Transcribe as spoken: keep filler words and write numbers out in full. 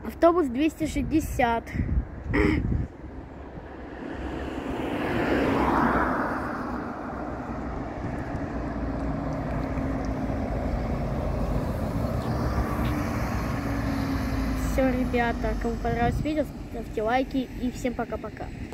Автобус двести шестьдесят. Все, ребята, кому понравилось видео, ставьте лайки и всем пока-пока.